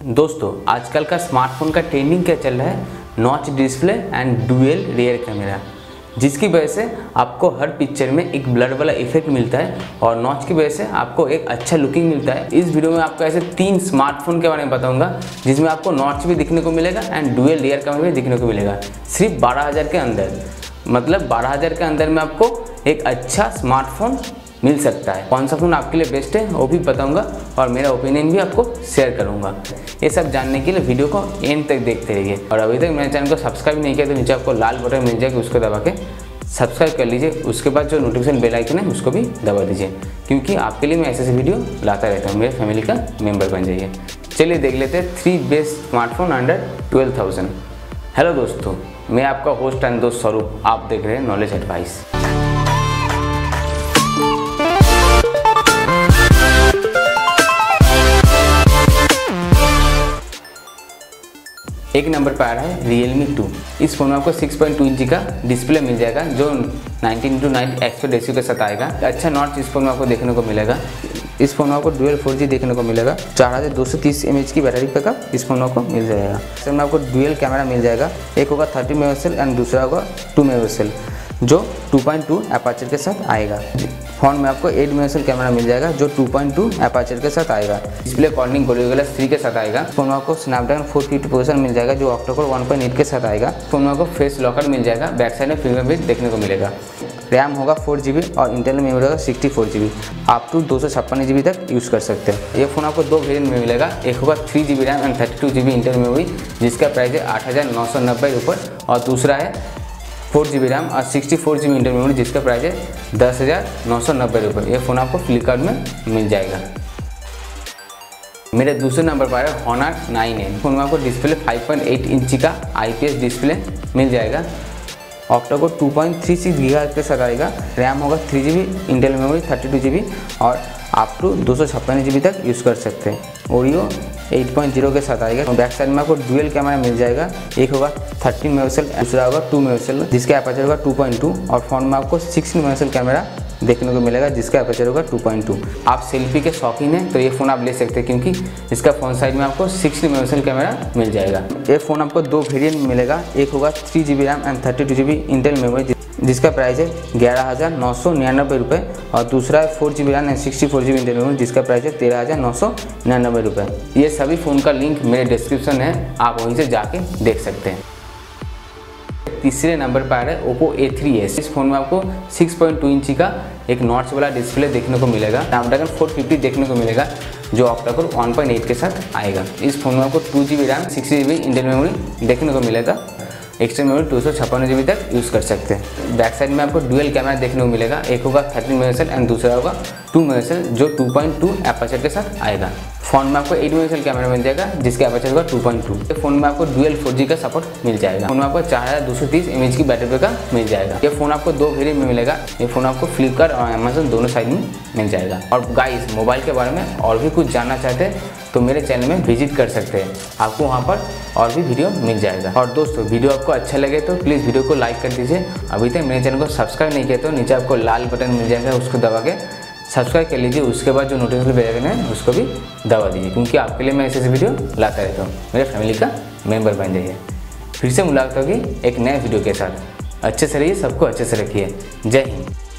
दोस्तों आजकल का स्मार्टफोन का ट्रेंडिंग क्या चल रहा है, notch display and dual rear camera, जिसकी वजह से आपको हर पिक्चर में एक ब्लर वाला इफेक्ट मिलता है और नॉच की वजह से आपको एक अच्छा लुकिंग मिलता है। इस वीडियो में आपको ऐसे 3 स्मार्टफोन के बारे में बताऊंगा जिसमें आपको नॉच भी दिखने को मिलेगा एंड डुअल रियर कैमरा भी दिखने को मिलेगा, सिर्फ 12,000 के अंदर। मतलब 12,000 के अंदर में आपको एक अच्छा स्मार्टफोन मिल सकता है। कौन सा फ़ोन आपके लिए बेस्ट है वो भी बताऊंगा और मेरा ओपिनियन भी आपको शेयर करूंगा। ये सब जानने के लिए वीडियो को एंड तक देखते रहिए और अभी तक मेरे चैनल को सब्सक्राइब नहीं किया तो नीचे आपको लाल बटन मिल जाएगा, उसको दबा के सब्सक्राइब कर लीजिए। उसके बाद जो नोटिफिकेशन बेल आइकन है उसको भी दबा दीजिए, क्योंकि आपके लिए मैं ऐसे वीडियो लाता रहता हूँ। मेरे फैमिली का मेम्बर बन जाइए। चलिए देख लेते हैं 3 बेस्ट स्मार्टफोन अंडर 12,000। हेलो दोस्तों, मैं आपका होस्ट एंड दोस्त स्वरूप, आप देख रहे हैं नॉलेज एडवाइस। एक नंबर पर आ रहा है Realme 2। इस फोन में आपको 6.2 इंच का डिस्प्ले मिल जाएगा जो 19:9 एक्सपर्ट रेशियो के साथ आएगा। अच्छा नॉच इस फोन में आपको देखने को मिलेगा। इस फोन में आपको डुअल 4G देखने को मिलेगा। 4230 mAh की बैटरी बैकअप इस फोन में आपको मिल जाएगा। इसमें आपको डुअल कैमरा मिल जाएगा, एक होगा 30 मेगापिक्सल एंड दूसरा होगा 2 मेगापिक्सल जो 2.2 एपर्चर के साथ आएगा। फोन में आपको 8 मेगापिक्सल कैमरा मिल जाएगा जो 2.2 एपर्चर के साथ आएगा। डिस्प्ले कॉर्निंग गोरिल्ला ग्लास 3 के साथ आएगा। फोन में आपको स्नैपड्रैगन 450 प्रोसेसर मिल जाएगा जो ऑक्टा-कोर 1.8 के साथ आएगा। फोन में आपको फेस लॉकर मिल जाएगा, बैक साइड में फिंगरप्रिंट देखने को मिलेगा। रैम होगा 4GB और इंटरनल मेमोरी होगा 64GB। आप टू 256GB तक यूज़ कर सकते हैं। ये फ़ोन आपको 2 वेरिएंट में मिलेगा, एक होगा 3GB RAM and 32GB internal memory जिसका प्राइस है 8,990 रुपये और दूसरा है 4GB रैम और 64GB इंटरनल मेमोरी जिसका प्राइस है 10,990 रुपये। ये फ़ोन आपको फ्लिपकार्ट में मिल जाएगा। मेरे दूसरे नंबर पर है Honor 9N। फोन में आपको डिस्प्ले 5.8 इंच का IPS डिस्प्ले मिल जाएगा। ऑक्टा-कोर 2.36 GHz के साथ आएगा। रैम होगा 3GB, इंटरनल मेमोरी 32GB और आप टू 256GB तक यूज़ कर सकते हैं। ओरियो 8.0 के साथ आएगा। बैक साइड में आपको डुअल कैमरा मिल जाएगा, एक होगा 13 मेगापिक्सल, दूसरा होगा 2 मेगापिक्सल जिसका एपर्चर होगा 2.2 और फोन में आपको 16 मेगापिक्सल कैमरा देखने को मिलेगा जिसका एपर्चर होगा 2.2। आप सेल्फी के शौकीन हैं तो ये फ़ोन आप ले सकते हैं, क्योंकि इसका फ्रंट साइड में आपको 16 मेगापिक्सल कैमरा मिल जाएगा। ये फ़ोन आपको 2 वेरिएंट मिलेगा, एक होगा 3GB RAM and 32GB internal memory जिसका प्राइस है 11,999 रुपये और दूसरा है 4GB RAM and 64GB internal memory जिसका प्राइस है 13,999 रुपये। ये सभी फ़ोन का लिंक मेरे डिस्क्रिप्शन है, आप वहीं से जाके देख सकते हैं। तीसरे नंबर पर है Oppo A3s। इस फोन में आपको 6.2 इंच का एक नॉच वाला डिस्प्ले देखने को मिलेगा। स्नैपड्रैगन 450 देखने को मिलेगा जो ऑक्टा-कोर 1.8 के साथ आएगा। इस फोन में आपको 2GB RAM 60GB internal memory देखने को मिलेगा। एक्सटर्नल मेमोरी 256GB तक यूज़ कर सकते हैं। बैक साइड में आपको डुअल कैमरा देखने को मिलेगा, एक होगा 13 मेगापिक्सल एंड दूसरा होगा 2 मेगापिक्सल जो 2.2 एपर्चर के साथ आएगा। फोन में आपको 8 मेगापिक्सल कैमरा मिल जाएगा जिसका एपर्चर होगा 2.2। फोन में आपको डुअल 4G का सपोर्ट मिल जाएगा। फोन में आपको 4230 mAh की बैटरी बैकअप मिल जाएगा। ये फ़ोन आपको 2 वेरिएंट में मिलेगा। ये फ़ोन आपको फ्लिपकार्ट और अमेजन दोनों साइड में मिल जाएगा। और गाइस, मोबाइल के बारे में और भी कुछ जानना चाहते हैं तो मेरे चैनल में विजिट कर सकते हैं, आपको वहाँ पर और भी वीडियो मिल जाएगा। और दोस्तों वीडियो आपको अच्छा लगे तो प्लीज़ वीडियो को लाइक कर दीजिए। अभी तक मेरे चैनल को सब्सक्राइब नहीं किया तो नीचे आपको लाल बटन मिल जाएगा, उसको दबा के सब्सक्राइब कर लीजिए। उसके बाद जो नोटिफिकेशन बेल आइकन है उसको भी दबा दीजिए, क्योंकि आपके लिए मैं ऐसे वीडियो लाता रहता हूँ। मेरे फैमिली का मेंबर बन जाइए। फिर से मुलाकात होगी एक नए वीडियो के साथ। अच्छे से रहिए, सबको अच्छे से रखिए। जय हिंद।